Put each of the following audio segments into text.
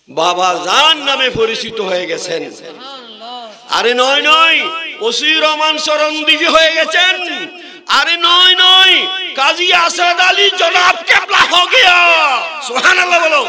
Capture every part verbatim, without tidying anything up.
বাবা জান নামে পরিচিত হয়ে গেছেন। আরে নয় নয় ওসি রহমান শরণদিঘি হয়ে গেছেন। अरे नॉय नॉय काजी असद अली जनाब केबला हो गया। सुभान अल्लाह बोलो।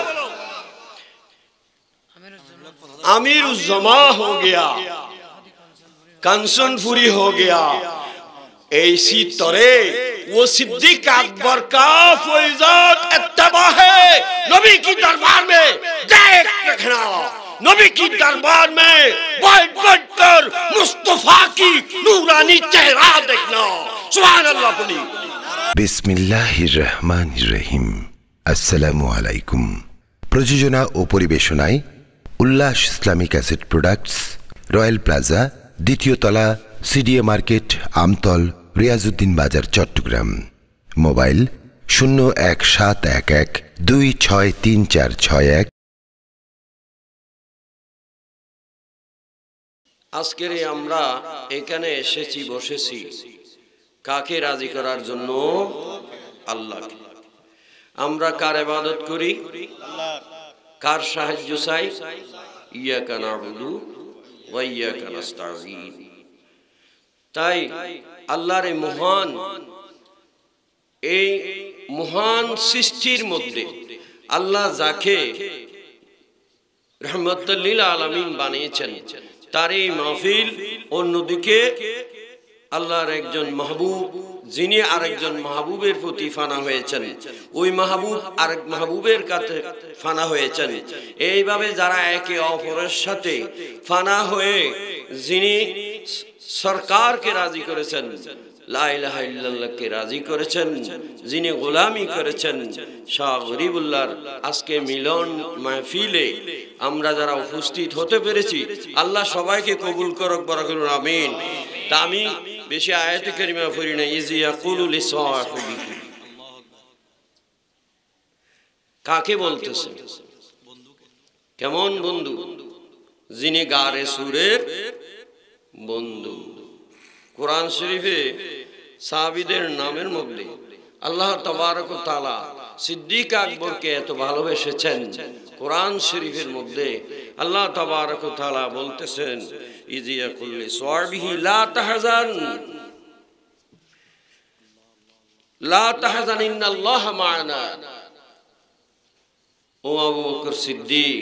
आमिर उज़्ज़मा हो गया, कंसनपुरी हो गया। ऐसी तरह वो सिद्दीक अकबर का फैज़ात इत्तबा है। नबी की दरबार में देख रखना, नबी की दरबार में बैठ बैठ कर मुस्तफा की नूरानी चेहरा देखना। सुभान अल्लाह पढ़ी। बिस्मिल्लाहिर रहमानिर रहीम। अस्सलामु आलाइकुम। प्रयोजना ओ परिवेशनाय Ullash Islamic Asset Products, Royal Plaza, द्वितीय तला, सीडीए मार्केट, आमतल, रियाजुद्दीन बाजार, चट्टग्राम। मोबाइल शून्य एक सात एक एक दुई छय तीन चार छय एक। আজকের আমরা এখানে এসেছি বসেছি কাকে রাজি করার জন্য? আল্লাহকে। আমরা কার ইবাদত করি? আল্লাহর। কার সাহায্য চাই? ইয়াকা নাবুদু ওয়া ইয়াকা নাস্তাঈন। তাই আল্লাহর এই মহান এই মহান সৃষ্টির মধ্যে আল্লাহ যাকে রহমতুল লিল আলামিন বানিয়েছেন তার এই মাহফিল, অন্যদিকে আল্লাহর একজন মাহবুব যিনি আরেকজন মাহবুবের প্রতি ফানা হয়েছেন, ওই মাহবুব আরেক মাহবুবের কাছে ফানা হয়েছেন। এইভাবে যারা একে অপরের সাথে ফানা হয়ে যিনি সরকারকে রাজি করেছেন, লা ইলাহা ইল্লাল্লাহকে রাজি করেছেন, যিনি গোলামি করেছেন, শাহ গরিবুল্লাহর আজকে মিলন মাহফিলে আমরা যারা উপস্থিত হতে পেরেছি, আল্লাহ সবাইকে কবুল করুক, বড় করুন, আমিন। তা আমি বেশি আয়াতে কারিমা পড়ি না। ইজ ইয়াকুলু লিসাহিবিহি, কাকে বলতেছে? কেমন বন্ধু? যিনি গারে সুরের বন্ধু। কোরআন শরীফে সাহাবীদের নামের মধ্যে আল্লাহ তাবারক ওয়া তাআলা সিদ্দিক আকবরকে এত ভালোবেসেছেন। কোরআন শরীফের মধ্যে আল্লাহ তাবারক ওয়া তাআলা বলতেছেন, ইজ ইয়াকুল লিসাহিবিহি লা তাহজান লা তাহজান ইন্নাল্লাহা মা'ানা। ও আবু বকর সিদ্দিক,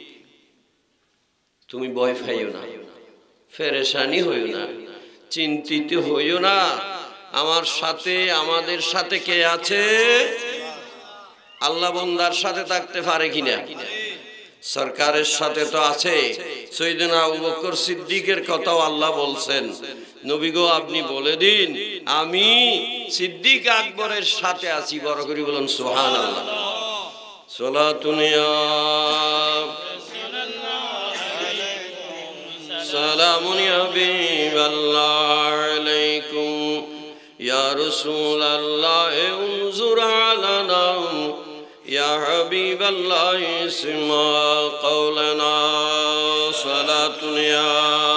তুমি ভয় পাইও না, পেরেশানি হইও না, চিন্তিত হইও না। আমার সাথে, আমাদের সাথে কে আছে? আল্লাহ বান্দার সাথে থাকতে পারে কিনা? সরকারের সাথে তো আছে। সাইয়েদনা আবু বকর সিদ্দিকের কথাও আল্লাহ বলছেন, নবী গো আপনি বলে দিন আমি সিদ্দিক আকবরের সাথে আছি। বড় করে বলুন সুবহানাল্লাহ। সালাতুন ইয়া সালামুন ইয়া হাবিবাল্লাহ আলাইকুম ইয়া রাসূলুল্লাহ উনজুর আলানা ইয়া হাবিবাল্লাহ ইসমা কওলানা। সালাতুন ইয়া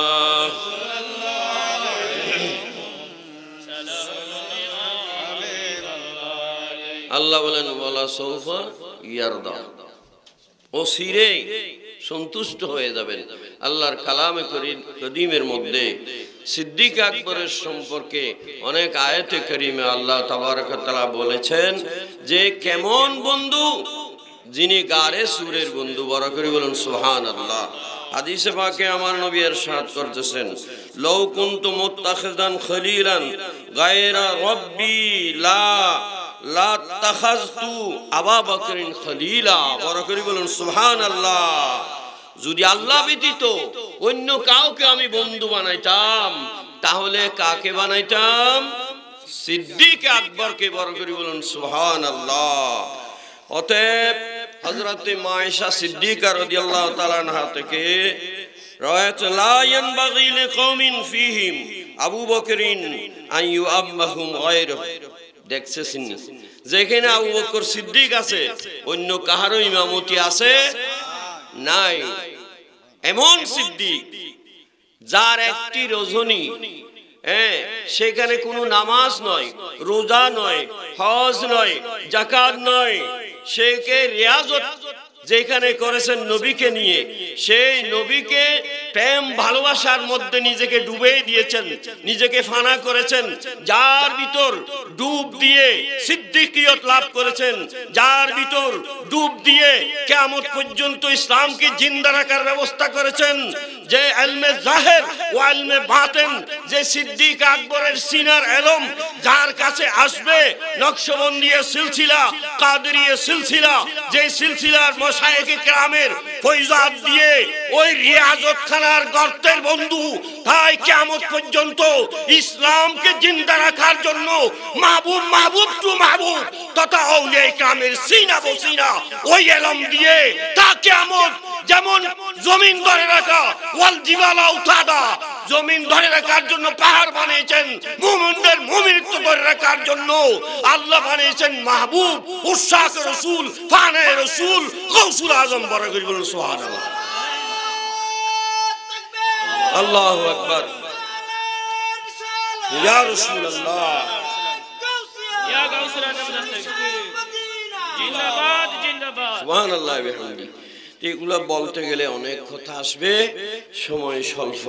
আল্লাহ বলেন ওয়ালা সৌফা ইয়ারদা, অচিরে সন্তুষ্ট হয়ে যাবেন। আল্লাহর কালামে করিমের মধ্যে সিদ্দিক আকবরের সম্পর্কে অনেক আয়াতে কারিমে আল্লাহ তাবারক ওয়া তাআলা বলেছেন যে কেমন বন্ধু? যিনি গারে সুরের বন্ধু। বড় করে বলুন সুবহানাল্লাহ। হাদিসে পাকে আমার নবী ইরশাদ করতেছেন, লাউ কুনতু মুত্তাখিযান খলিলান গায়রা রাব্বি লা লা তাখাযতু আবু বকরিন খলিলা। বড় করে বলুন সুবহানাল্লাহ। যদি আল্লাহ ব্যতীত অন্য কাউকে আমি বন্ধু বানাইতাম তাহলে কাকে বানাইতাম? সিদ্দিক আকবরকে। বড় করে বলুন সুবহানাল্লাহ। অতএব হযরত মায়েশা সিদ্দিকা রাদিয়াল্লাহু তাআলা আনহা থেকে রায়াত লা ইয়ানবাগি লিকওমিন ফীহিম আবু বকরিন আন ইউআম্মাহুম গায়রুহু। দেখছেন যেখানে আবু বকর সিদ্দিক আছে অন্য কাহারও ইমামতি আছে নাই। এমন সিদ্দিক যার একটি রজনী, হ্যাঁ, সেখানে কোনো নামাজ নয়, রোজা নয়, হজ নয়, যাকাত নয়, সেকে রিয়াজত যেখানে করেছেন নবীকে নিয়ে, সেই নবীকে প্রেম ভালোবাসার মধ্যে নিজেকে ডুবে দিয়েছেন, নিজেকে ফানা করেছেন, যার ভিতর ডুব দিয়ে সিদ্দিকিয়ত লাভ করেছেন, যার ভিতর ডুব দিয়ে কিয়ামত পর্যন্ত ইসলামকে জিন্দা রাখার ব্যবস্থা করেছেন, যে ইলমে জাহির ও ইলমে বাতিন, যে সিদ্দিক আকবরের সিনার ইলম যার কাছে আসবে, নকশবন্দিয়া সিলসিলা, কাদেরিয়া সিলসিলা, যে সিলসিলার মশায়েখে কেরামের ফয়জাত দিয়ে ওই রিয়াজত খানার গর্তের বন্ধু, তাই কিয়ামত পর্যন্ত ইসলামকে জিন্দা রাখার জন্য মাহবুব মাহবুব টু মাহবুব তথা আউলিয়া কেরামের সিনা বসিনা ওই ইলম দিয়ে তা কিয়ামত যেমন জমিন ধরে রাখা ওয়াল জিবালা উঠাদা, জমিন ধরে রাখার জন্য পাহাড় বানিয়েছেন, মুমিনদের মুমিনত্ব ধরে রাখার জন্য আল্লাহ বানিয়েছেন মাহবুব, উশাক রাসূল, ফানে রাসূল, গৌসুল আজম। বড় করে বলুন সুবহানাল্লাহ, আল্লাহু আকবার, ইয়া রাসূলুল্লাহ, ইয়া গাউসুল আজম, জিন্দাবাদ জিন্দাবাদ, সুবহানাল্লাহ বিহামদি। এগুলো বলতে গেলে অনেক কথা আসবে, সময় স্বল্প।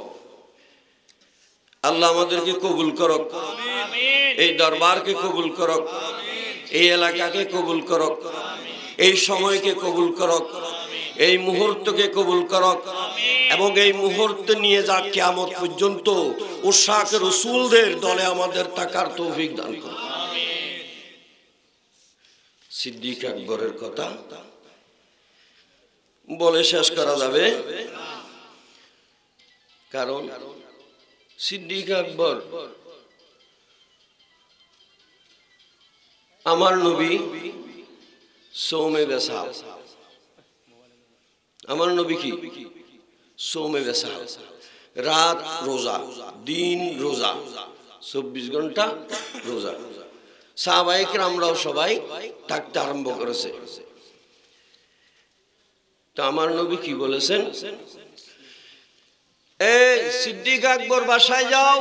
আল্লাহ আমাদেরকে কবুল করক, এই দরবারকে কবুল করক, এই এলাকাকে কবুল করক, এই সময়কে কবুল করক, এই মুহূর্তকে কবুল করক, এবং এই মুহূর্তে নিয়ে যা কিয়ামত পর্যন্ত উশাক রাসূলদের দলে আমাদের থাকার তৌফিক দান করুন। সিদ্দিক আকবরের কথা বলে শেষ করা যাবে, কারণ সিদ্দিক আকবর আমার নবী সৌমে বেসা, আমার নবী কি সৌমে বেসা, রাত রোজা, দিন রোজা, চব্বিশ ঘন্টা রোজা। সাহাবায়ে কেরামরাও সবাই থাকতে আরম্ভ করেছে। তা আমার নবী কি বলেছেন, এই সিদ্দিক আকবর বাসায় যাও,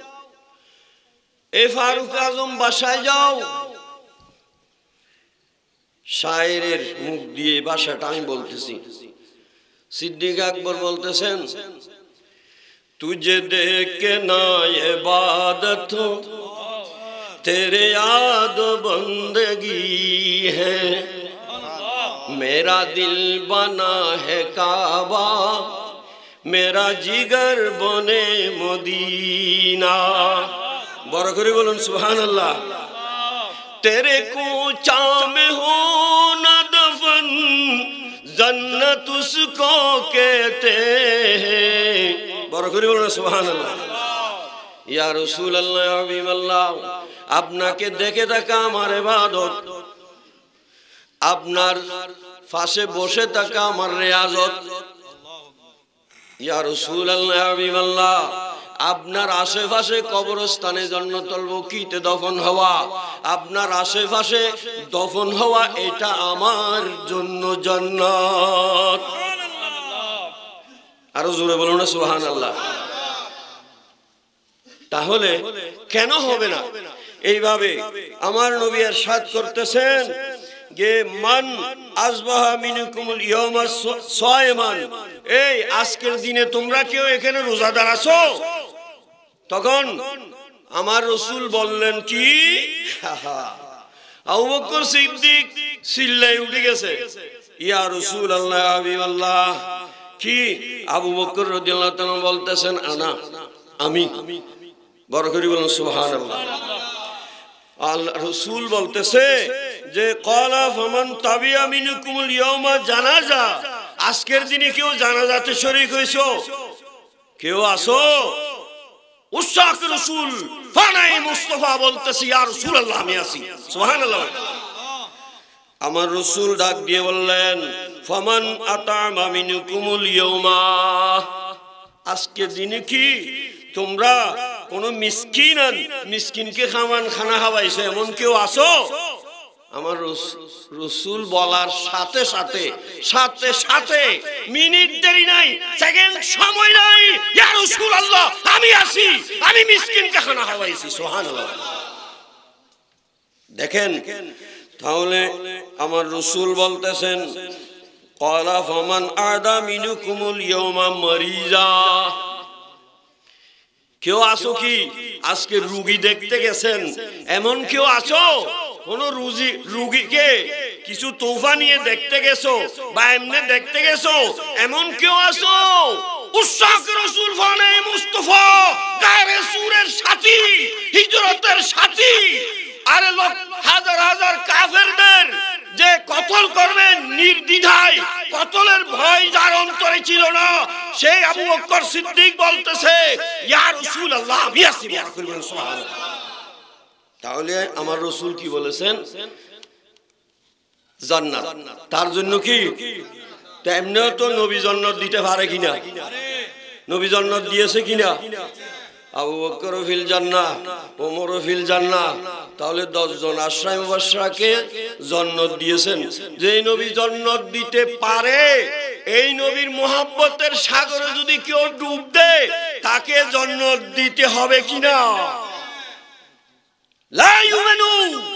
এ ফারুক আজম বাসায় যাও। শায়েরের মুখ দিয়ে ভাষাটা আমি বলতেছি। সিদ্দিক আকবর বলতেছেন, তুঝে দেখে না ইবাদত तेरे याद बंदगी है, मेरा दिल बना है काबा, मेरा जिगर बने मदीना। बड़ा करे बोलूं सुभान अल्लाह। तेरे कूचा में हो न दफन, जन्नत उसको कहते हैं। बड़ा करे बोलूं सुभान अल्लाह। या रसूल अल्लाह, या हबीब अल्लाह, আপনাকে দেখে থাকা আমার ইবাদত, আপনার পাশে বসে থাকা আমার রিয়াজত। ইয়া রাসূলুল্লাহ, ইয়া হাবিবাল্লাহ, আপনার আশেপাশে কবরস্থানে জান্নাতুল বকিতে দফন হওয়া, আপনার আশেপাশে দফন হওয়া, এটা আমার জন্য জান্নাত। আরো জোরে বলুন না সুবহানাল্লাহ। তাহলে কেন হবে না? এইভাবে আমার নবী ইরশাদ করতেছেন যে মান আসবাহা মিনকুমুল ইয়াওমা সায়মান, এই আজকের দিনে তোমরা কেউ এখানে রোজাদার আছো? তখন আমার রাসূল বললেন কি, আবু বকর সিদ্দিক চিল্লাই উঠে গেছে, ইয়া রাসূলুল্লাহ, ইয়া হাবিবাল্লাহ। কি? আবু বকর রাদিয়াল্লাহু তাআলা বলতেছেন, আনা, আমি। বড় করে বলুন সুবহানাল্লাহ। আল্লাহ রাসূল বলতেছে যে ক্বালা ফামান তাবিয়া মিনকুমুল ইয়াওমা জানাজা, আজকের দিনে কেউ জানাজাতে শরীক হইছো? কেউ আসো? উশাক রাসূল ফানাই মুস্তাফা বলতেছে, ইয়া রাসূলুল্লাহ, আমি আছি। সুবহানাল্লাহ। আমার রাসূল ডাক দিয়ে বললেন, ফামান আতামা মিনকুমুল ইয়াওমা, আজকের দিনে কি তোমরা কোন মিসকিন মিসকিনকে খামান খানা খাওয়াইছে এমন কেউ আসো? আমার রাসূল বলার সাথে সাথে সাথে সাথে মিনিট দেরি নাই, সেকেন্ড সময় নাই, ইয়া রাসূলুল্লাহ, আমি আছি, আমি মিসকিনকে খানা খাওয়াইছি। সুবহানাল্লাহ। দেখেন, তাহলে আমার রাসূল বলতেছেন ক্বালা ফামান আদা মিনকুমুল ইয়াওমা মারিজা। কেউ আসো কি আজকে রোগী দেখতে গেছেন, এমন কেউ আছো কোন রুজি রোগীকে কিছু তোফা নিয়ে দেখতে গেছো বা এমনি দেখতে গেছো, এমন কেউ আছো? উসাক রাসূল ফানে মুস্তাফা গায়রে সুরের সাথী, হিজরতের সাথী, আরে লোক হাজার হাজার কাফেরদের যে কতল করবেন নির্দ্বিধায়, কতলের ভয় যার অন্তরে ছিল না, সেই আবু বকর সিদ্দিক বলতেছে ইয়া রাসূলুল্লাহ বিয়াসি বরাক করবেন সুবহানাল্লাহ। তাহলে আমার রাসূল কি বলেছেন? জান্নাত। তার জন্য কি তেমনিও তো নবী জান্নাত দিতে পারে কিনা? নবী জান্নাত দিয়েছে কিনা? আবু বকর ফিল জান্নাহ, ওমর ফিল জান্নাহ। তাহলে দশ জন আশরায়ে মুবাশশারাকে জান্নাত দিয়েছেন। যেই নবী জান্নাত দিতে পারে, এই নবীর মুহাব্বতের সাগরে যদি কেউ ডুব দেয়, তাকে জান্নাত দিতে হবে কিনা? লা ইউমিনু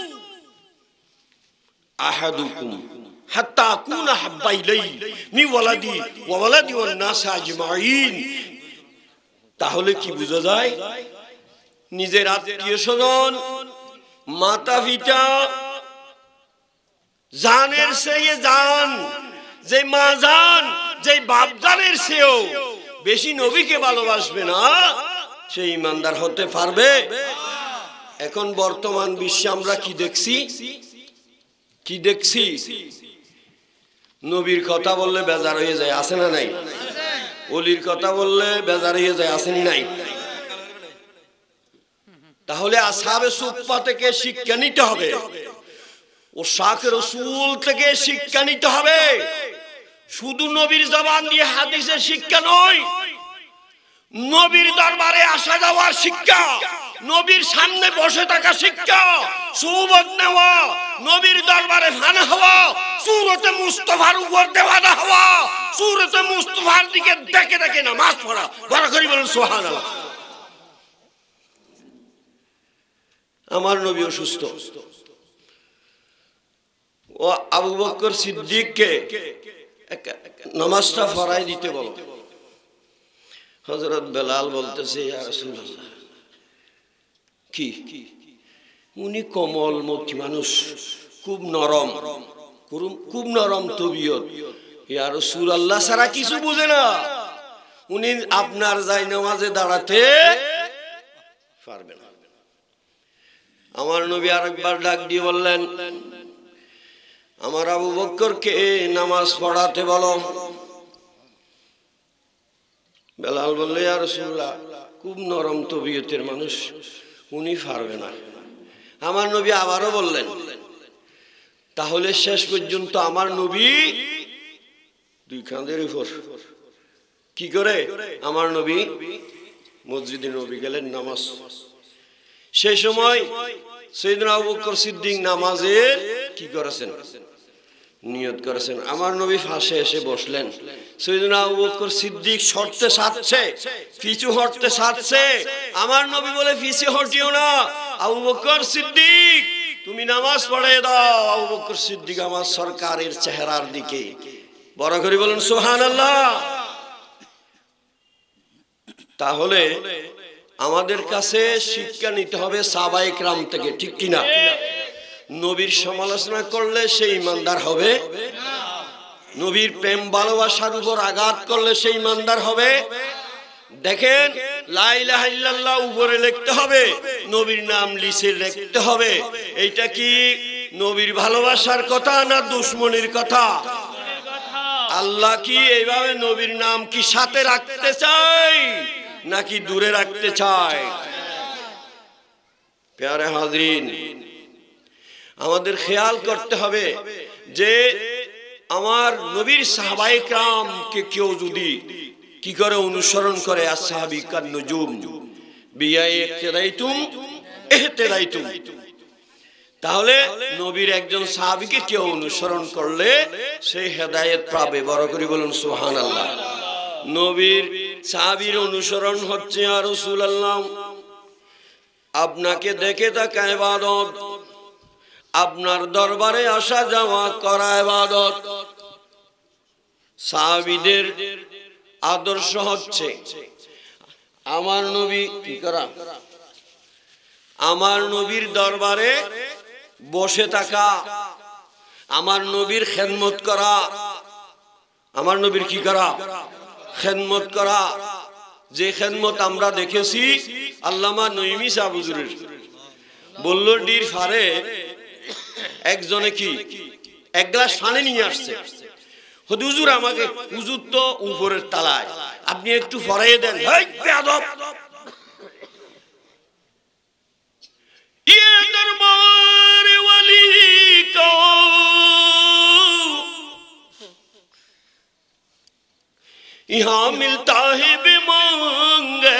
আহাদুকুম হাত্তা আকুনা হাব্বা ইলাই মিন ওয়ালাদি ওয়া ওয়ালাদি ওয়ান নাস আজমাইন। তাহলে কি বোঝা যায়? নিজের আত্মীয় স্বজন, মাতা পিতা, জানের চেয়ে জান, যে মা জান, যে বাপ জানের চেয়েও বেশি নবীকে ভালোবাসবে না, সেই ইমানদার হতে পারবে? এখন বর্তমান বিশ্বে আমরা কি দেখছি? কি দেখছি? নবীর কথা বললে বেজার হয়ে যায়, আছে না নাই? ওলির কথা বললে বেজার হয়ে যায়, আসেনি নাই? তাহলে আসহাবে সুফফা থেকে শিক্ষা নিতে হবে, ও শাকে রাসূল থেকে শিক্ষা নিতে হবে। শুধু নবীর জবান দিয়ে হাদিসের শিক্ষা নয়, নবীর দরবারে আসা যাওয়ার শিক্ষা, নবীর সামনে বসে থাকা শিক্ষা, সুবত নেওয়া, নবীর দরবারে ফানা হওয়া, সূরতে মুস্তাফার উপর দেওয়ানা হওয়া, সূরতে মুস্তাফার দিকে দেখে দেখে নামাজ পড়া। বড় করে বলেন সুবহানাল্লাহ। আমার নবী অসুস্থ, ও আবু বকর সিদ্দিককে নামাজটা পড়াই দিতে বলো। হযরত বেলাল বলতেছে ইয়া রাসূলুল্লাহ, কি উনি কোমলমুখী মানুষ, খুব নরম, খুব নরম তবিয়ত, ইয়া রাসূলুল্লাহ সারা কিছু বুঝে না, উনি আপনার যায় নামাজে দাঁড়াতে পারবে না। আমার নবী আরেকবার ডাক দিয়ে বললেন, আমার আবু বকরকে নামাজ পড়াতে বলো। বেলাল বললে ইয়া রাসূলুল্লাহ, খুব নরম তবিয়তের মানুষ, উনি পারবে না। আমার নবী আবারও বললেন। তাহলে শেষ পর্যন্ত আমার নবী দুই কাঁধের উপর কি করে আমার নবী মসজিদে নবী গেলেন নামাজ। সেই সময় সাইয়েদনা আবু বকর সিদ্দিক নামাজের কি করেছেন? নিয়ত করেছেন। আমার নবী পাশে এসে বসলেন। সাইয়েদনা আবু বকর সিদ্দিক সরতে সাজছে, পিছু হটতে সাজছে। আমার নবী বলে পিছু হটিও না, আবু বকর সিদ্দিক তুমি নামাজ পড়ে দাও। আবু বকর সিদ্দিক আমার সরকারের চেহারার দিকে বড় করে বলেন সুবহানাল্লাহ। তাহলে আমাদের কাছে শিক্ষা নিতে হবে সাহাবায়ে কেরাম থেকে, ঠিক কিনা? নবীর সমালোচনা করলে সে ইমানদার হবে না, নবীর প্রেম ভালোবাসার উপর আঘাত করলে সে ইমানদার হবে। দেখেন লা ইলাহা ইল্লাল্লাহ উপরে লিখতে হবে, নবীর নাম লিখে লিখতে হবে। এইটা কি নবীর ভালোবাসার কথা না দুশমনির কথা? আল্লাহ কি এইভাবে নবীর নাম কি সাথে রাখতে চায় নাকি দূরে রাখতে চায়? প্যারে হাজরিন, আমাদের খেয়াল করতে হবে যে আমার নবীর সাহাবায়ে কেরামকে কেউ যদি কি করে অনুসরণ করে, আসহাবি কান নুজুম বিয়া ইক্তাদাইতুম ইহতাদাইতুম, তাহলে নবীর একজন সাহাবীকে কেউ অনুসরণ করলে সে হেদায়েত পাবে। বড় করে বলুন সুবহানাল্লাহ। নবীর সাহাবীর অনুসরণ হচ্ছে ইয়া রাসূলুল্লাহ আপনাকে দেখে থাকা ইবাদত, আপনার দরবারে আসা যাওয়া করা ইবাদত। সাহাবীদের আদর্শ হচ্ছে আমার নবী কি করা, আমার নবীর দরবারে বসে থাকা, আমার নবীর খেদমত করা, আমার নবীর কি করা, খেদমত করা। যে খেদমত আমরা দেখেছি আল্লামা নঈমী সাহেব হুজুরের, বলল ডির ফারে একজনে কি এক গ্লাস পানি নিয়ে আসছে, হুজুর আমাকে, হুজুর তো উপরের তালায়, আপনি একটু ফরাইয়ে দেন। হেই বেয়াদব, ये दरबार वली को यहाँ मिलता है बेमांगे,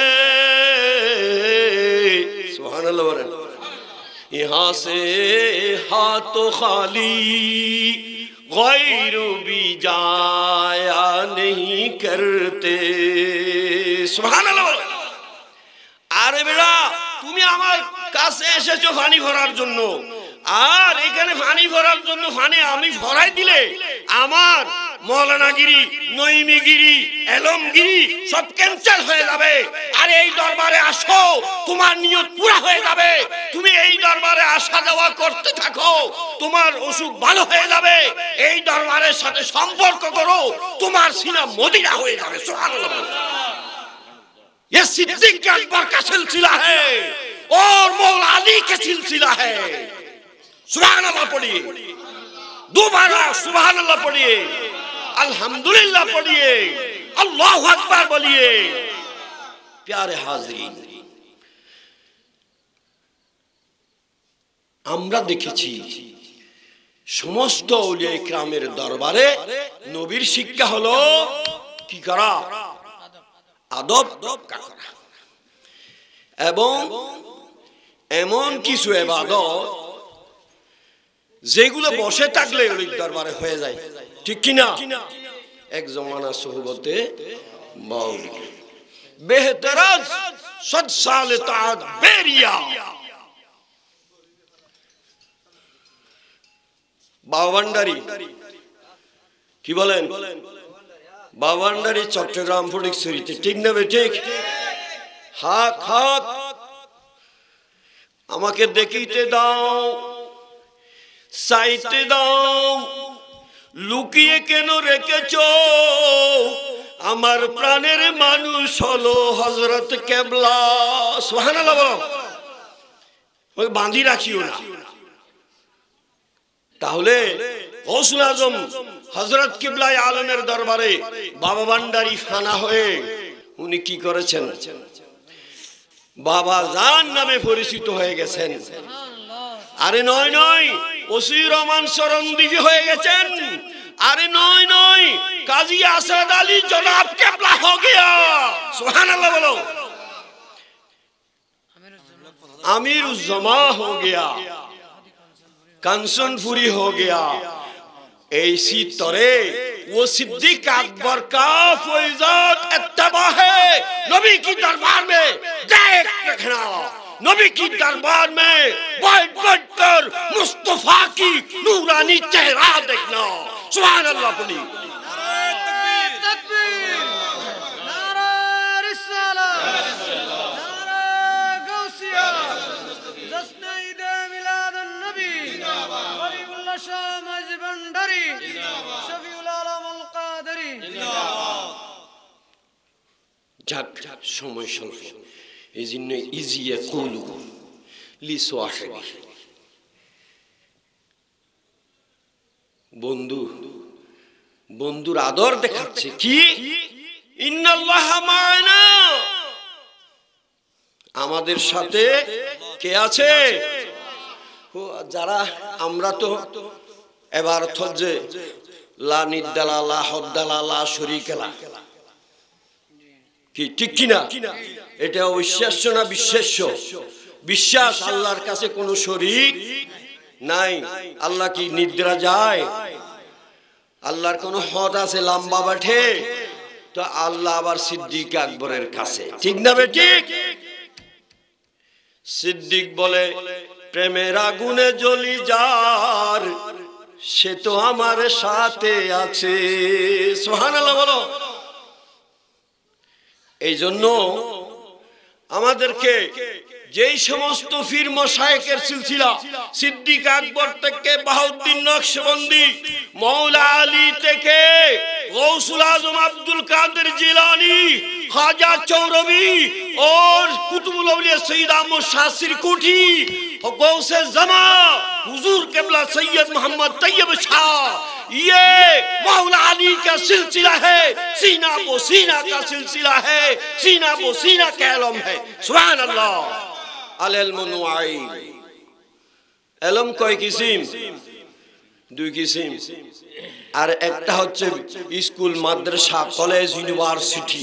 सुभान अल्लाह, यहाँ से हाथों खाली गैर भी जाया नहीं करते, सुभान अल्लाह। আরে বেড়া, তুমি আমার কাছে এসেছো পানি ভরার জন্য, আর এখানে পানি ভরার জন্য পানি আমি ভরাই দিলে আমার মৌলানাগিরি, নঈমীগিরি, এলমগিরি সব ক্যান্সেল হয়ে যাবে। আর এই দরবারে আসো, তোমার নিয়ত পুরা হয়ে যাবে। তুমি এই দরবারে আসা যাওয়া করতে থাকো, তোমার অসুখ ভালো হয়ে যাবে। এই দরবারের সাথে সম্পর্ক করো, তোমার সিনা মদিনা হয়ে যাবে। সুবহানাল্লাহ। ये सिद्दीक अकबर का सिलसिला है और मौला अली का सिलसिला है। सुभान अल्लाह पढ़िए, दोबारा सुभान अल्लाह पढ़िए, अल्हम्दुलिल्लाह पढ़िए, अल्लाहु अकबर बोलिए। प्यारे हाज़रीन, আমরা দেখেছি সমস্ত আউলিয়া ইকরামের দরবারে নবীর শিক্ষা হলো কি করা, আদব করা, এবং এমন কিছু ইবাদত যেগুলো বসে থাকলে ওই দরবারে হয়ে যায়, ঠিক কি না? এক জমানা সোহবতে বাউলি বেহতরাজ সদ সাল তাআত বেরিয়া, বাওয়ান্ডারি কি বলেন, বাওয়ান্ডারি চট্টগ্রাম ফটিকছড়িতে, ঠিক না ঠিক? হাক হাক আমাকে দেখিতে দাও, চাইতে দাও, লুকিয়ে কেন রেখেছো? আমার প্রাণের মানুষ হলো হযরত কেবলা। সুবহানাল্লাহ বলো, ওই বাঁধি রাখিও না। তাহলে গৌসুল আজম হযরত কিবলায়ে আলমের দরবারে বাবা ভান্ডারী ফানা হয়ে উনি কি করেছেন? বাবা জান নামে পরিচিত হয়ে গেছেন। আরে নয় নয়, ওসি রহমান শরণদিঘি হয়ে গেছেন। আরে নয় নয়, কাজী আসাদ আলী জনাব কেবলা हो गया। সুবহানাল্লাহ বলো। আমিরুজ্জামান हो गया, कंसनपुरी हो गया। ऐसी तरह वो सिद्दीक अकबर का फैजात इत्तबा है। नबी की दरबार में देख रखना, नबी की दरबार में बैठ बैठ कर मुस्तफा की नूरानी चेहरा देखना। सुभान अल्लाह पढ़ी। যাক, সময় স্বল্প, এই জন্য ইজিয়া কুলু লিসওয়াহিবি, বন্ধু বন্ধুর আদর দেখাচ্ছে কি, ইন্নাল্লাহা মা'ানা, আমাদের সাথে কে আছে? যারা আমরা তো এবার যে লা নিদ্দালা লা হদ্দালা লা শরীকালা, কি ঠিক কিনা? এটা অবিশ্বাস্য না বিশ্বাস্য? বিশ্বাস, আল্লাহর কাছে কোনো শরীক নাই। আল্লাহ কি নিদ্রা যায়? আল্লাহর কোনো হদ আছে লম্বা বাঠে? তো আল্লাহ আবার সিদ্দিক আকবরের কাছে, ঠিক না বেঠিক? সিদ্দিক বলে প্রেমের আগুনে জ্বলি যার, সে তো আমার সাথে আছে। সুবহানাল্লাহ বলো। এই জন্য আমাদেরকে যেই সমস্ত পীর মাশায়েখের সিলসিলা সিদ্দিক আকবর থেকে বাহাউদ্দিন নকশবন্দি, মৌলা আলী থেকে গৌসুল আজম আব্দুল কাদের জিলানী, খাজা চৌরবি और कुतुबुल औलिया सैयद अहमद शाह सिरकुटी और गौसे जमा हुजूर क़िबला सैयद मोहम्मद तैयब शाह, ये मौला अली का सिलसिला है, सीना बो सीना का सिलसिला है, सीना बो सीना का इल्म है। सुभान अल्लाह। अल इल्मु नुआई, इल्म কয় কিসিম? দুই কিসিম। আর একটা হচ্ছে স্কুল, মাদ্রাসা, কলেজ, ইউনিভার্সিটি,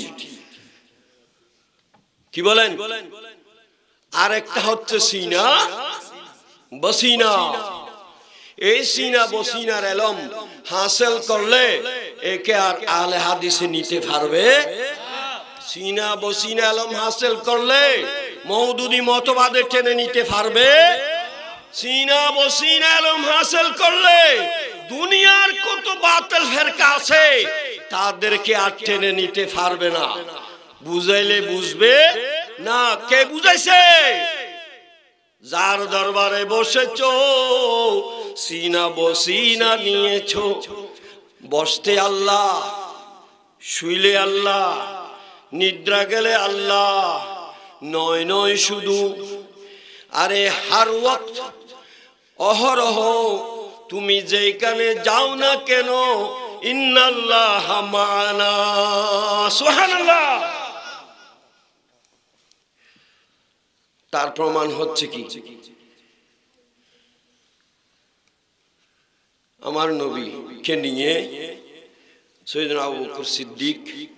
কি বলেন? আর একটা হচ্ছে সিনা বসিনা। এই সিনা বসিনার ইলম হাসিল করলে একে আর আহলে হাদিসে নিতে পারবে। সিনা বসিনা ইলম হাসিল করলে মওদুদি মতবাদে টেনে নিতে পারবে। সিনা বসিনা ইলম হাসিল করলে দুনিয়ার কত বাতিল ফিরকা আছে তাদেরকে আর টেনে নিতে পারবে না। বুঝাইলে বুঝবে না। কে বুঝাইছে? যার দরবারে বসেছো, সিনা বসিনা নিয়েছো, বসতে আল্লাহ, শুইলে আল্লাহ, নিদ্রা গেলে আল্লাহ, নয় নয় শুধু, আরে হার ওয়াক্ত অহরহ তুমি যেখানে যাও না কেন, ইন্নাল্লাহ মা'ানা। সুবহানাল্লাহ। তার প্রমাণ হচ্ছে কি? আমার নবীকে নিয়ে সৈয়দনা আবু বকর সিদ্দিক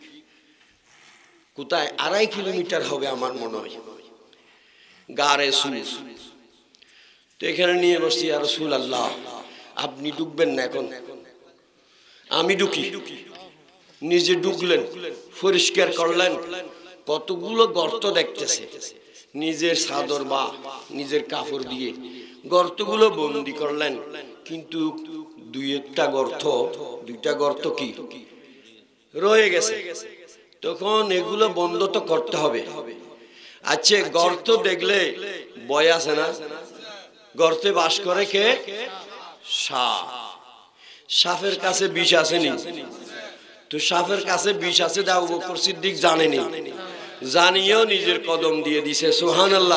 কোথায় আড়াই কিলোমিটার হবে আমার মনে হয়, গারে সুল, তো এখানে নিয়ে বসছি। ইয়া রাসূলুল্লাহ, আপনি ডুববেন না এখন, আমি ঢুকি। নিজে ঢুকলেন, পরিষ্কার করলেন, কতগুলো গর্ত দেখতেছে, নিজের চাদর বা নিজের কাপড় দিয়ে গর্তগুলো বন্দি করলেন। কিন্তু দুই একটা গর্ত, দুইটা গর্ত কি রয়ে গেছে। তখন এগুলো বন্ধ তো করতে হবে। আচ্ছা, গর্ত দেখলে ভয় আছে না? গর্তে বাস করে কে? সাপ। সাপের কাছে বিষ আসেনি তো, সাপের কাছে বিষ আছে আবু বকর সিদ্দিক জানেনি, জানিয়েও নিজের কদম দিয়ে দিছে। সুবহানাল্লাহ।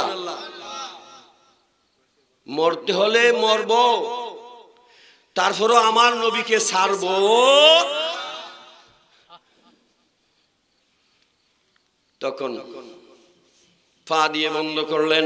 মরতে হলে মরব, তারপরও আমার নবীকে ছাড়ব। তখন পা দিয়ে বন্ধ করলেন,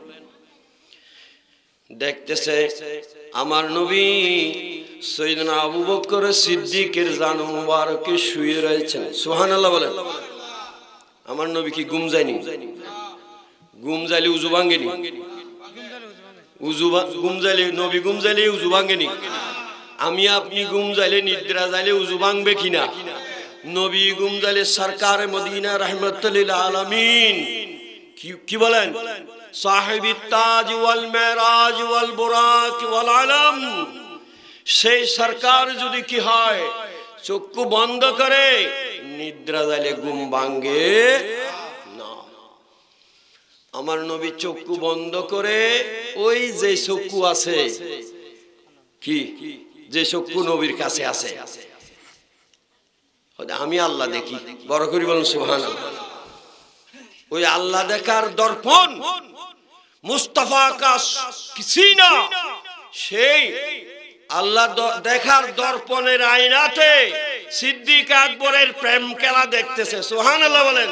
দেখতেছে আমার নবী সৈয়দনা আবু বকর সিদ্দিকের জান মুবারকে শুয়ে রয়েছেন। সুবহানাল্লাহ বলেন। আমার নবী কি ঘুম যায়নি? ঘুম যাইলে উজু ভাঙ্গেনি? উজু ঘুম যাইলে নবী ঘুম যাইলে উজু ভাঙ্গেনি? আমি আপনি ঘুম যাইলে নিদ্রা যাইলে উজু ভাঙবে কিনা? নবী ঘুম যাইলে সরকার মদিনা রাহমাতুল লিল আলামিন কি বলেন? সাহিবুত তাজ ওয়াল মেরাজ ওয়াল বুরাক ওয়াল আলম, সেই সরকার যদি কি হয় চক্ষু বন্ধ করে নিদ্রা যাইলে ঘুম ভাঙ্গে না। আমার নবী চক্ষু বন্ধ করে ওই যে চক্ষু আছে, কি যে চক্ষু নবীর কাছে আছে, আমি আল্লাহ দেখি, বড় করে বলুন সুবহানাল্লাহ। ওই আল্লাহ দেখার দর্পণ মুস্তাফা কা সিনা, সেই আল্লাহ দেখার দর্পণের আয়নাতে সিদ্দিক আকবরের প্রেম খেলা দেখতেছে। সুবহানাল্লাহ বলেন।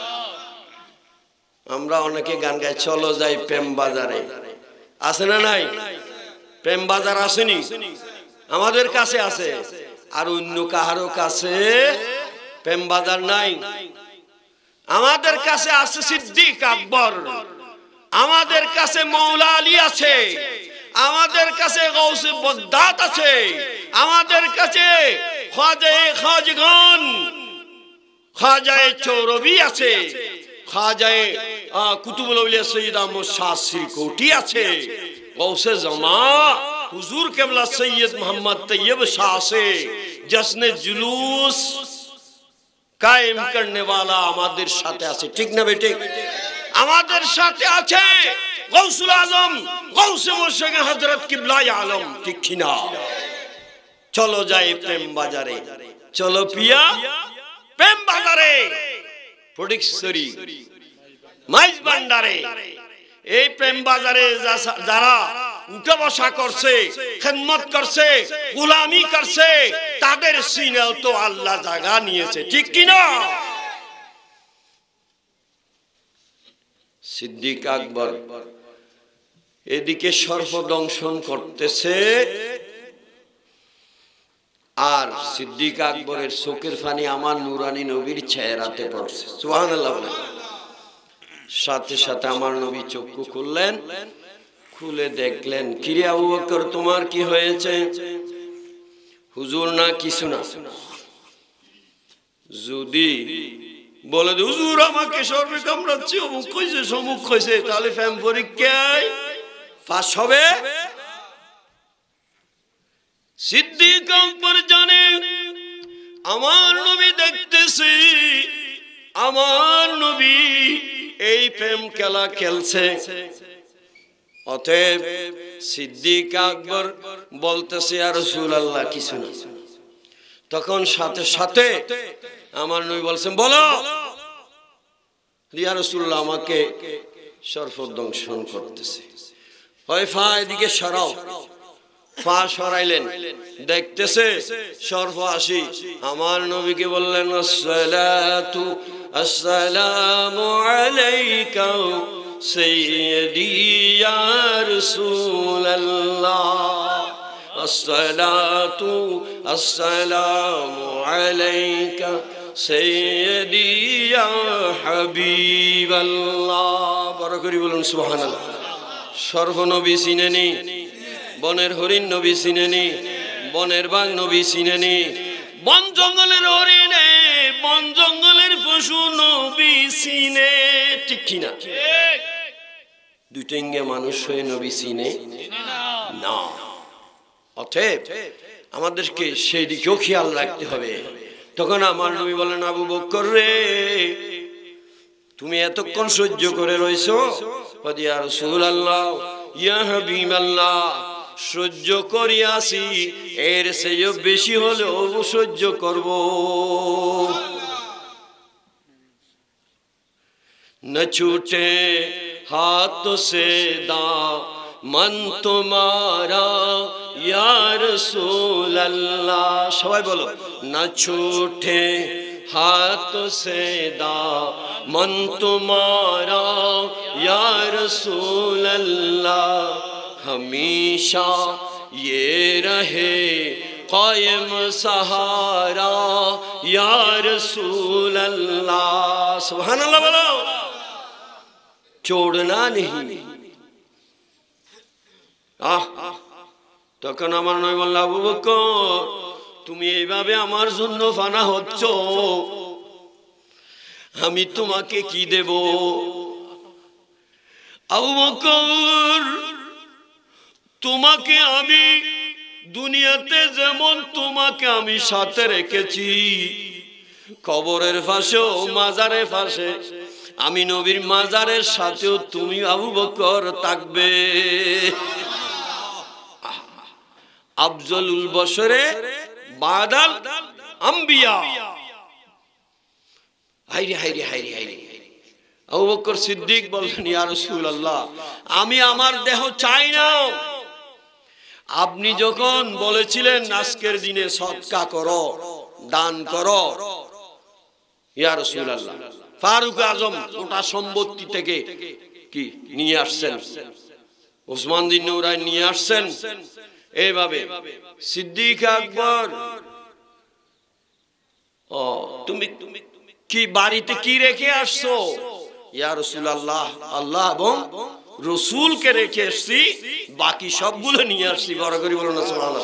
আমরা অনেকে গান গাই, চলো যাই প্রেম বাজারে, আছে না নাই? প্রেম বাজার আসেনি? আমাদের কাছে আছে, আর অন্য কাহারও কাছে প্রেম বাজার নাই। আমাদের কাছে আছে সিদ্দিক আকবর, আমাদের কাছে মৌলা আলী আছে, আমাদের কাছে গৌসে বগদাদ আছে, আমাদের কাছে খাজায়ে খাজগান খাজায়ে চৌরবি আছে, খাজায়ে কুতুবুল আউলিয়া সৈয়দ আহমদ শাহ সিরকুটি আছে, গৌসে জামা हुजूर केबला सैयद मोहम्मद तैयब शाह से जश्न जुलूस कायम करने वाला আমাদের সাথে আছে ঠিক না বেটে আমাদের সাথে আছে গৌসুল আজম গৌসে মুর্শিদ হযরত কিবলা আলম ঠিক কিনা চলো যাই প্রেম বাজারে চলো পিয়া প্রেম বাজারে ফটিকছড়ি মাইজ ভান্ডারে এই প্রেম বাজারে যারা উঠা বসা করছে খিদমত করছে গোলামি করছে তাদের সিনাও তো আল্লাহ জায়গা নিয়েছে ঠিক কি না সিদ্দিক আকবর এদিকে সর্বদংশন করতেছে আর সিদ্দিক আকবরের চোখের পানি আমার নুরানি নবীর চেহারাতে পড়ছে সুবহানাল্লাহ সাথে সাথে আমার নবী চক্ষু খুললেন খুলে দেখলেন কিরে আবু বকর তোমার কি হয়েছে হুজুর না কিছু না যদি বলে হুজুর আমাকে সর্বে কামড়াচ্ছে অমুক কইছে সমুখ কইছে তাহলে ফ্যাম পরীক্ষায় পাস হবে সিদ্দিক আকবর জানে আমার নবী দেখতেছে আমার নবী এই প্রেম খেলা খেলছে অতএব সিদ্দিক আকবর বলতেছে ইয়া রাসূলুল্লাহ কিছু না তখন সাথে সাথে আমার নবী বলছেন বলো ইয়া রাসূলুল্লাহ আমাকে সর্বদংশন করতেছে হয় ফা এদিকে সরাও ফা সরাইলেন দেখতেছে সর্ব আসি আমার নবীকে বললেন আসসালাতু আসসালামু আলাইকা সাইয়্যিদি ইয়া রাসূলুল্লাহ আসসালাতু আসসালামু আলাইকা সাইয়্যিদি ইয়া হাবিবাল্লাহ বড় করে বলুন সুবহানাল্লাহ সর্ব নবী চিনেনি বনের হরিণ নবী চিনেনি বনের বাঘ নবী চিনেনি বন জঙ্গলের হরিণে বন জঙ্গলের পশু নবী চিনে ঠিক কিনা দুইটাঙ্গে মানুষ হয়ে নবী চিনে না অতএব আমাদেরকে সেই দিকেও খেয়াল রাখতে হবে তখন আমার নবী বলেন আবু বকর রে তুমি এতক্ষণ সহ্য করে রইছো ইয়া রাসূলুল্লাহ ইয়া হাবিবাল্লাহ সহ্য করিয়াছি এর চেয়েও বেশি হলেও সহ্য করব না ছুটে হাত সে দামন তোমারা ইয়া রাসূলুল্লাহ সবাই বলো না ছুটে हाथ से दामन तुम्हारा या रसूल अल्लाह हमेशा ये रहे कायम सहारा या रसूल अल्लाह सुभान अल्लाह बोलो छोड़ना नहीं आह তখন আমার নবী বললেন আবু বকর তুমি এইভাবে আমার জন্য ফানা হচ্ছ আমি তোমাকে কি দেব আবু বকর তোমাকে আমি দুনিয়াতে যেমন তোমাকে আমি সাথে রেখেছি কবরের পাশেও মাজারের পাশে আমি নবীর মাজারের সাথেও তুমি আবু বকর থাকবে আফজলুল বশরে বাদাল আম্বিয়া হাইরে হাইরে হাইরে হাইরে আবু বকর সিদ্দিক বললেন ইয়া রাসূলুল্লাহ আমি আমার দেহ চাই না আপনি যখন বলেছিলেন আজকের দিনে সদকা করো দান করো ইয়া রাসূলুল্লাহ ফারুক আজম গোটা সম্পত্তি থেকে কি নিয়ে আসছেন ওসমান বিন নুরাইন নিয়ে আসছেন এইভাবে সিদ্দিক আকবর ও তুমি কি বাড়িতে কি রেখে আসছো ইয়া রাসূলুল্লাহ আল্লাহ এবং রাসূলকে রেখে আসছি বাকি সবগুলো নিয়ে আসছি বড় করে বলো না সুবহানাল্লাহ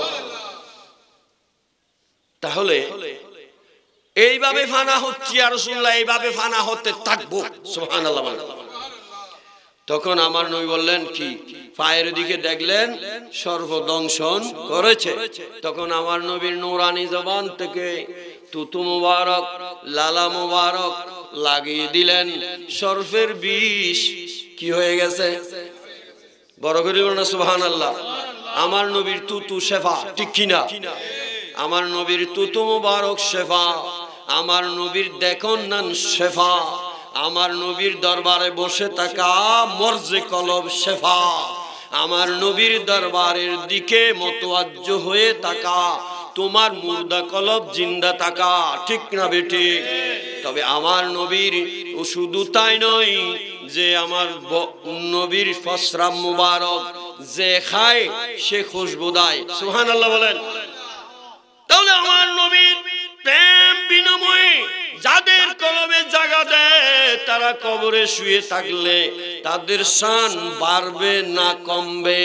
তাহলে এইভাবে ফানা হচ্ছে ইয়া রাসূলুল্লাহ এইভাবে ফানা হতে থাকবো সুবহানাল্লাহ তখন আমার নবী বললেন কি পায়ের দিকে দেখলেন সর্প দংশন করেছে। তখন আমার নবীর নূরানি জবান থেকে তুতু মুবারক লালা মুবারক লাগিয়ে দিলেন, সর্পের বিষ কি হয়ে গেছে? বড় করে বলুন না সুবহানাল্লাহ। আমার নবীর তুতু শেফা, ঠিক কিনা? আমার নবীর তুতু মুবারক শেফা, আমার নবীর দেখন নান শেফা, আমার নবীর দরবারে বসে থাকা মর্জে কলব শেফা, আমার নবীর দরবারের দিকে মতওয়াজ্জ হয়ে থাকা তোমার মুর্দা কলব জিন্দা থাকা, ঠিক না বেটি? তবে আমার নবীর শুধু তাই নয় যে আমার নবীর ফসরাম মুবারক যে খায় সে খুশবু দেয়, সুবহানাল্লাহ বলেন। তাহলে আমার নবীর প্রেম বিনিময়ে যাদের কলবে জায়গা দেয় তারা কবরে শুয়ে থাকলে তাদের শান বাড়বে না কমবে?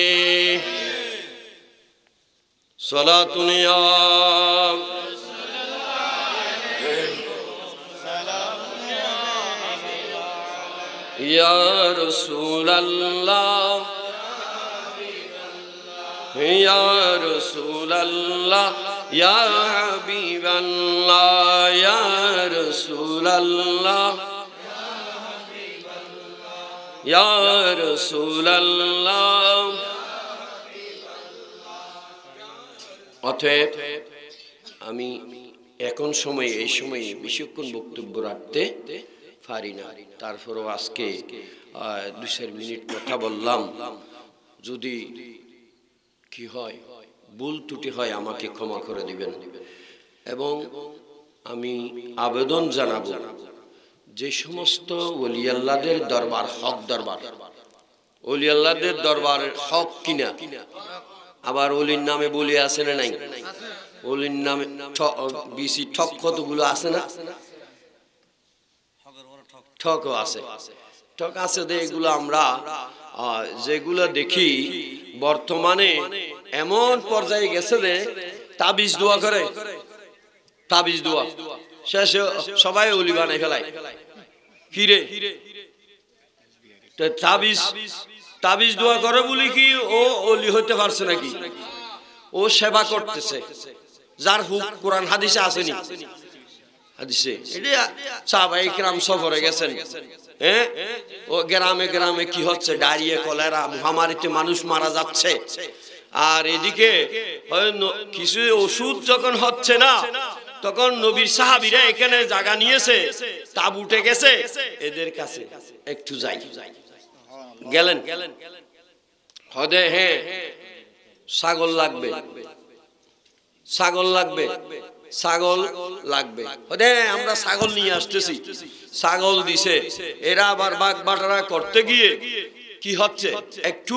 সালাতুন ইয়া রাসূলুল্লাহ ইয়া রাসূলুল্লাহ ইয়া হাবিবাল্লাহ ইয়া রাসূলুল্লাহ ইয়া রাসূলুল্লাহ। অতএব আমি এখন সময়ে এই সময়ে বেশিক্ষণ বক্তব্য রাখতে পারি না, তারপরেও আজকে দুই চার মিনিট কথা বললাম। যদি কি হয় ভুল ত্রুটি হয় আমাকে ক্ষমা করে দিবেন। এবং আমি আবেদন জানাবো যে সমস্ত ওলি আল্লাহদের দরবার হক দরবার, ওলি আল্লাহদের দরবার হক কিনা, আবার ওলির নামে বলি আছে না নাই? ওলির নামে বিসি ঠক কতগুলো আছে না? ঠকও আছে, ঠক আছে। এগুলো আমরা যেগুলো দেখি বর্তমানে এমন পর্যায়ে গেছে যে তাবিজ দোয়া করে, তাবিজ দোয়া শেষে সবাই ওলি বানাই ফেলায়। কিরে তাবিজ তাবিজ দোয়া করে বলি কি ও ওলি হতে পারছে নাকি? ও সেবা করতেছে, যার হুক কোরআন হাদিসে আসেনি। হাদিসে এটা সাহাবায়ে কিরাম সফরে গেছেন, হ্যাঁ, ও গ্রামে গ্রামে কি হচ্ছে, ডায়রিয়া কলেরা মহামারীতে মানুষ মারা যাচ্ছে। আর এদিকে কিছু ওষুধ যখন হচ্ছে না তখন নবীর সাহাবীরা এখানে জায়গা নিয়েছে, তাবু উঠে গেছে, এদের কাছে একটু যাই। গেলেন হদে, হ্যাঁ ছাগল লাগবে, ছাগল লাগবে, ছাগল লাগবে, হদে আমরা ছাগল নিয়ে আসতেছি। ছাগল দিছে, এরা আবার বাগ বাটারা করতে গিয়ে কি হচ্ছে, একটু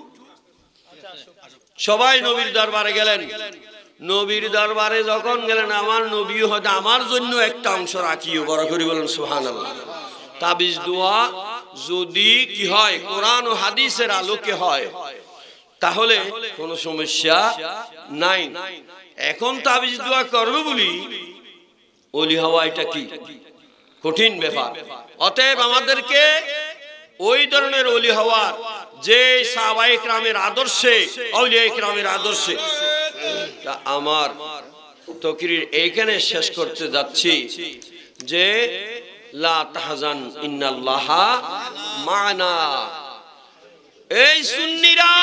সবাই নবীর দরবারে গেলেন। নবীর দরবারে যখন গেলেন আমার নবী হয়তো আমার জন্য একটা অংশ রাখিও, বড় করে বলেন সুবহানাল্লাহ। তাবিজ দোয়া যদি কি হয় কোরআন ও হাদিসের আলোকে হয় তাহলে কোনো সমস্যা নাই। এখন তাবিজ দোয়া করবে বলি ওলি হওয়া এটা কি কঠিন ব্যাপার। অতএব আমাদেরকে ওই ধরনের ওলি হওয়ার যে সাহাবায়ে কেরামের আদর্শে, আউলিয়া কেরামের আদর্শে আমার তকরীর এইখানে শেষ করতে যাচ্ছি যে লা তাহজান ইন্নাল্লাহা মা'না। এই সুন্নিরা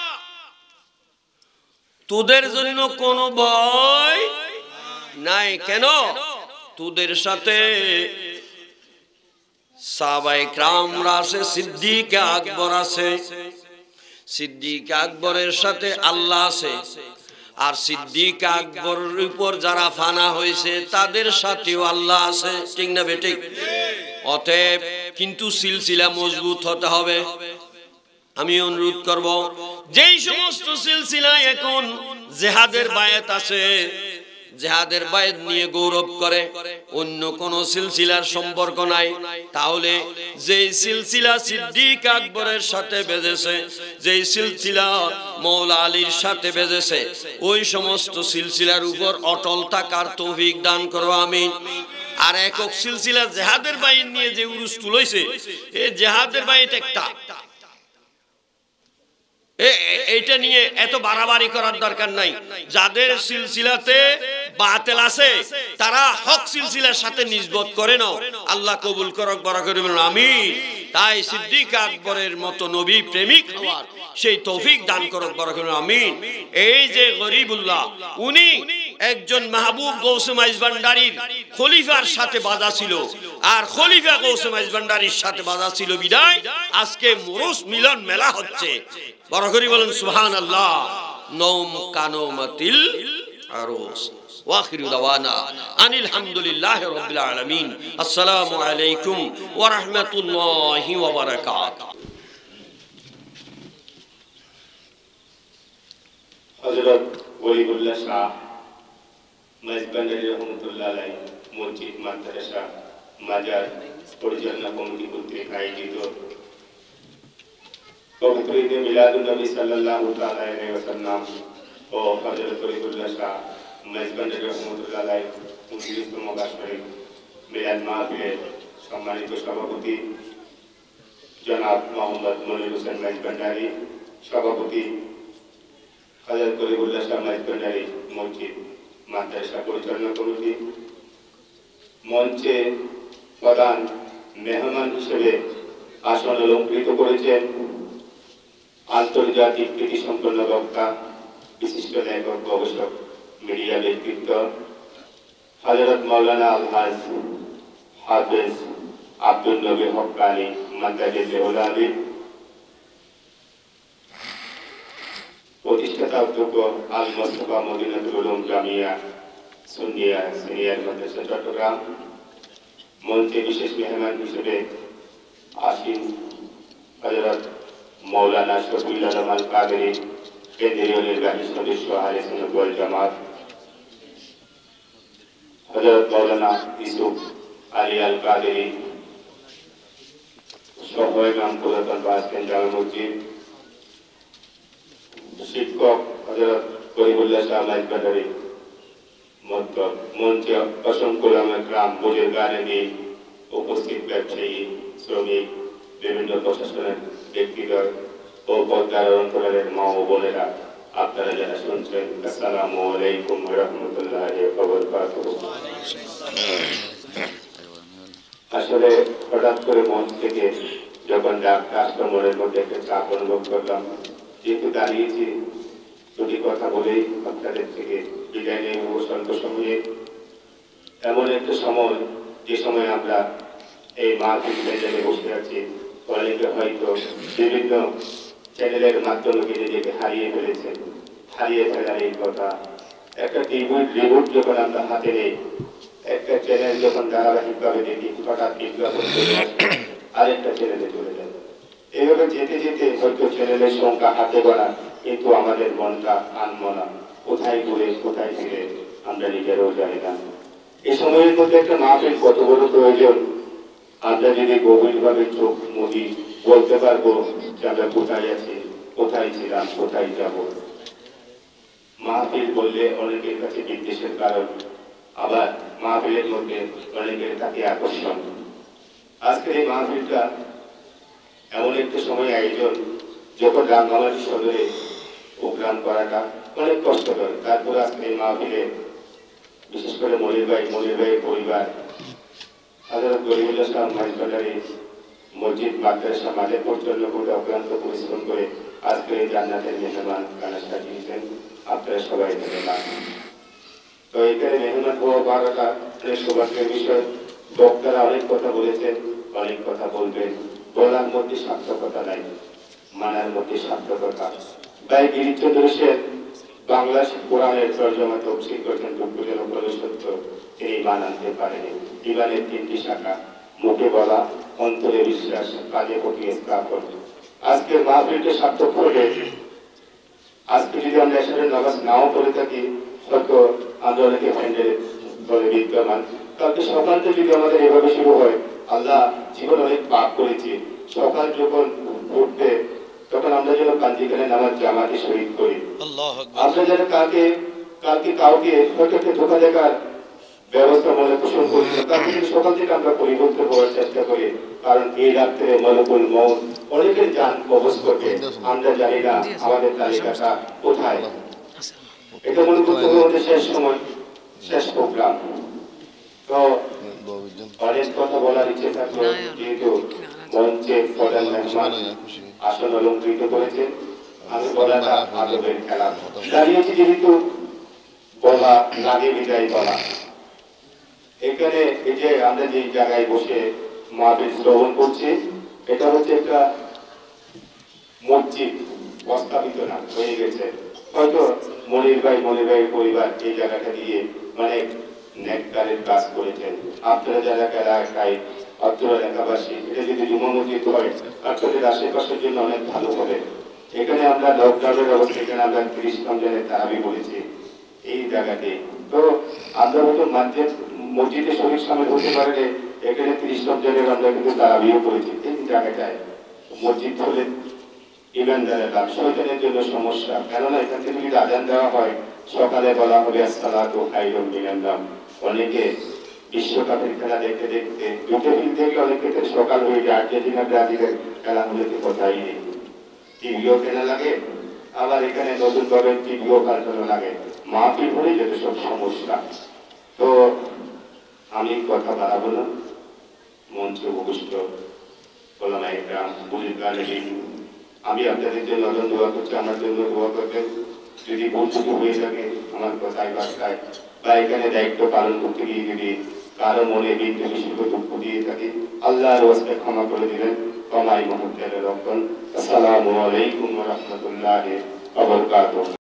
তোদের জন্য কোনো ভয় নাই। কেন? তোদের সাথে সাহাবায়ে কেরামরা আছে, সিদ্দিক আকবর আছে, সিদ্দিক আকবরের সাথে আল্লাহ আছে, আর সিদ্দিক আকবরের উপর যারা ফানা হয়েছে তাদের সাথেও আল্লাহ আছে, ঠিক না বেঠিক? অতএব কিন্তু সিলসিলা মজবুত হতে হবে। আমি অনুরোধ করব যেই সমস্ত সিলসিলায় এখন জিহাদের বায়াত আছে, জিহাদের বায়াত নিয়ে গৌরব করে, অন্য কোন সিলসিলার সম্পর্ক নাই, তাহলে যেই সিলসিলা সিদ্দিক আকবরের সাথে বেজেছে, যেই সিলসিলা মৌলা আলীর সাথে বেজেছে, ওই সমস্ত সিলসিলার উপর অটল থাকার তৌফিক দান করো আমিন। আর একক সিলসিলা জিহাদের বায়াত নিয়ে যে উরুস তুলেছে, এই জিহাদের বায়াত একটা এইটা নিয়ে এত বাড়াবাড়ি করার দরকার নাই। যাদের সিলসিলাতে বাতিল আছে তারা হক সিলসিলার সাথে নিসবত করে নাও, আল্লাহ কবুল করক, বরকত দিবেন, আমিন। তাই সিদ্দিক আকবরের মতো নবী প্রেমিক হওয়ার সেই তৌফিক দান করক, বরকত দিবেন, আমিন। এই যে গরিবুল্লাহ, উনি একজন মাহবুব গৌসে মাইজভান্ডারীর খলিফার সাথে বাধা ছিল, আর খলিফা গৌসে মাইজভান্ডারীর সাথে বাধা ছিল বিদায় আজকে মুরুস মিলন মেলা হচ্ছে। বড় করে বলেন সুবহানাল্লাহ। নওম কানোমাতিল আরুস। ওয়াখিরু দাওয়ানা আনিল হামদুলিল্লাহি রাব্বিল আলামিন। আসসালামু আলাইকুম ওয়া রাহমাতুল্লাহি ওয়া বারাকাতুহু। হযরত ওলিউল্লাহ শাহ মাইজভান্ডারী রহমাতুল্লাহ আলাইহি মসজিদ, মাদ্রাসা, মাজার পরিচালনা কমিটি কর্তৃক আয়োজিত পবিত্র ঈদে মিলাদুন নবী সাল্লাল্লাহু তাআলা আলাইহি ওয়াসাল্লাম ও হযরত ওলিউল্লাহ শাহ মাইজভান্ডারী রহমাতুল্লাহ আলাইহি উনত্রিশতম বার্ষিক মিলাদ মাহফিলের সম্মানিত সভাপতি জনাব মোহাম্মদ মনির হোসেন মাইজভান্ডারী, সভাপতি হযরত ওলিউল্লাহ শাহ মাইজভান্ডারী মসজিদ, মাদ্রাসা পরিচালনা কমিটি, মঞ্চে প্রধান মেহমান হিসেবে আসন অলঙ্কৃত করেছেন আন্তর্জাতিক কৃতিসম্পন্ন বক্তা, বিশিষ্ট লেখক, গবেষক, মিডিয়া ব্যক্তিত্ব হযরত মাওলানা আলহাজ হাফেজ আব্দুল নবী হক্কানি মাদ্রাসাতুল আলিম, প্রতিষ্ঠাতা অধ্যক্ষ আল মুস্তাফা মদিনাতুল উলুম জামিয়া সুন্নিয়া সিনিয়র মাদ্রাসা চট্টগ্রাম। মঞ্চে বিশেষ মেহমান হিসেবে আসীন হযরত মাওলানা শফিউল আলম আল কাদেরী, কেন্দ্রীয় নির্বাহী সদস্য আহলে সুন্নাত ওয়াল জামাত, হযরত মাওলানা ইউসুফ আলী আল কাদেরী, সহ ইমাম পুরাতন বাসকেন জামে মসজিদ, শিক্ষক হযরত গরিবুল্লাহ শাহ মাইজভান্ডারী মক্তব। মঞ্চে অসংখ্য গ্রাম বোঝের গানে দিয়ে উপস্থিত ব্যবসায়ী, শ্রমিক, বিভিন্ন প্রশাসনের ব্যক্তিগণ ও পদ্মার অন্তরালের মা ও বোনেরা, আপনারা যারা শুনছেন, আসসালামু আলাইকুম ওয়া রাহমাতুল্লাহি ওয়া বারাকাতুহু। আসলে হঠাৎ করে মঞ্চ থেকে যখন ডাকটা আসলো, মনের মধ্যে একটা চাপ অনুভব করলাম। যেহেতু দাঁড়িয়েছি, দুটি কথা বলেই আপনাদের থেকে বিদায় নিয়ে অবসন্ত সময়ে, এমন একটা সময় যে সময় আমরা এই মাহফিলে বসে আছি, অনেকে হয়তো বিভিন্ন চ্যানেলের মাধ্যমে নিজেকে হারিয়ে ফেলেছেন। হারিয়ে ফেলার এই কথা, একটা রিমোট রিমোট যখন আমরা হাতে নেই, একটা চ্যানেল যখন ধারাবাহিকভাবে দেখি, হঠাৎ বিজ্ঞাপন চলে আসে, আরেকটা চ্যানেলে চলে যায়। এইভাবে যেতে যেতে হয়তো চ্যানেলের সংখ্যা হাতে গড়া, কিন্তু আমাদের মনটা আনমনা, কোথায় ঘুরে কোথায় ফিরে আমরা নিজেরাও জানি না। এই সময়ের মধ্যে একটা মাহফিল কত বড় প্রয়োজন, আমরা যদি গভীরভাবে চোখ মুদি বলতে পারবো যে আমরা কোথায় আছি, কোথায় ছিলাম, কোথায় যাব। মাহফিল বললে অনেকের কাছে বিদ্বেষের কারণ, আবার মাহফিলের মধ্যে অনেকের থাকে আকর্ষণ। আজকের এই মাহফিলটা এমন একটা সময় আয়োজন যখন রাঙ্গামাটি সদরে প্রোগ্রাম করাটা অনেক কষ্টকর। তারপর আজকে এই মাহফিলে বিশেষ করে মনির ভাই, মনির ভাইয়ের পরিবার, হযরত গরিবুল্লাহ শাহ মাইজভান্ডারী মসজিদ, মাদ্রাসা, মাঝে পরিচালনা করে অক্লান্ত পরিশ্রম করে আজকে এই জান্নাতের মেহমান খানা সাজিয়েছেন। আপনারা সবাই ধন্যবাদ। তো এখানে মেহমান হওয়া পাওয়াটা অনেক সৌভাগ্যের বিষয়। বক্তারা অনেক কথা বলেছেন, অনেক কথা বলবেন। বলার মধ্যে সার্থকতা নাই, মানার মধ্যে সার্থকতা। তাই গিরিচন্দ্র সেন বাংলা কোরআনের তর্জমা তফসির করেছেন, দুঃখজনক হলেও সত্য, তিনি মান আনতে পারেনি। ইমানের তিনটি শাখা, মুখে বলা, অন্তরে বিশ্বাস, কাজে প্রতিয়ে স্থাপন। আজকের মাহফিলকে সার্থক করবে। আজকে যদি আমরা এসবের নামাজ নাও পড়ে থাকি, হয়তো আমরা অনেকে ফ্যান্ডের বলে বিদ্যমান, কালকে সকালটা যদি আমাদের এভাবে শুরু হয়, আল্লাহ জীবন অনেক পাপ করেছি, সকাল যখন উঠবে তখন আমরা যেন কান্দিখানে নামাজ জামাতে শহীদ করি। আমরা যেন কালকে কালকে কাউকে হয়তো ধোকা দেখার ব্যবস্থা মনে পোষণ করি না, তার থেকে সকাল থেকে আমরা পরিবর্তন হওয়ার চেষ্টা করি। কারণ এই রাত্রে মলকুল মউত অনেকের জান কবজ করবে, আমরা জানি না আমাদের তালিকাটা কোথায়। এটা মনে করতে হবে আমাদের শেষ সময়, শেষ প্রোগ্রাম। তো অনেক কথা বলার ইচ্ছে থাকলো, যেহেতু মঞ্চে প্রধান মেহমান আসন অলঙ্কৃত করেছেন, আমি বলাটা আদবের খেলা দাঁড়িয়েছি, যেহেতু বলা লাগে বিদায় বলা। এখানে এই যে আমরা যে জায়গায় বসে মাহফিল শ্রবণ করছি, এটা হচ্ছে একটা মসজিদ, প্রস্তাবিত না হয়ে গেছে। হয়তো মনির ভাই মনির ভাইয়ের পরিবার এই জায়গাটা দিয়ে অনেক নেককারের কাজ করেছেন। আপনারা যারা এলাকায় অত্র এলাকাবাসী, এটা যদি জুমা মসজিদ হয় আপনাদের আশেপাশের জন্য অনেক ভালো হবে। এখানে আমরা লকডাউনের অবস্থা, এখানে আমরা তিরিশ রমজানের তারাবি বলেছি এই জায়গাতে। তো আমরা হয়তো মাঝের মসজিদে শরীর সামিল হতে পারলে এখানে তিরিশ রমজানের আমরা কিন্তু তারাবিও করেছি এই জায়গাটায়। মসজিদ হলে ইমানদারের লাভ, শয়তানের জন্য সমস্যা। কেননা এখান থেকে যদি আজান দেওয়া হয়, সকালে বলা হবে আসসালাতু খায়রুম মিনান নাওম। অনেকে বিশ্বকাপের খেলা দেখতে দেখতে দুটো দিন থেকে অনেকে সকাল হয়ে যায়, আর্জেন্টিনা ব্রাজিলের খেলা হলে কোথায় নেই, টিভিও কেনা লাগে, আবার এখানে নতুন ভাবে টিভিও পাল্টানো লাগে, মাহফিল হলে যেতে সব সমস্যা। তো আমি কথা বাড়াবো না, মঞ্চে উপবিষ্ট ওলামা ইকরাম, বুজুর্গ আলেমিন, আমি আপনাদের জন্য নজর দোয়া করছি, আমার জন্য দোয়া করবেন। যদি ভুল ত্রুটি হয়ে থাকে আমার কথায় বার্তায় বা এখানে দায়িত্ব পালন করতে গিয়ে যদি কারো মনে বিন্দু বিশুদ্ধ দুঃখ দিয়ে থাকি, আল্লাহর ওয়াস্তে ক্ষমা করে দিলেন। কমাই মহম্মদের রক্ষণ। আসসালামু আলাইকুম ওয়া রাহমাতুল্লাহি ওয়া বারাকাতুহু।